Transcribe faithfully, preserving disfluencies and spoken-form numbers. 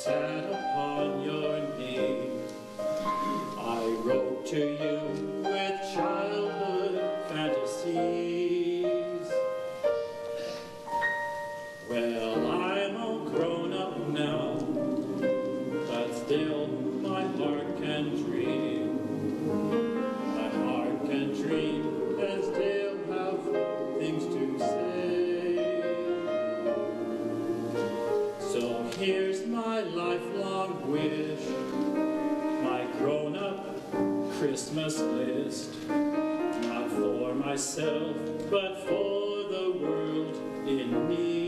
sat upon your knee. I wrote to you with childhood fantasies. Well, I'm all grown up now, but still my heart can dream. My heart can dream and still have things to say. So here's my lifelong wish, my grown-up Christmas list, not for myself, but for the world in need.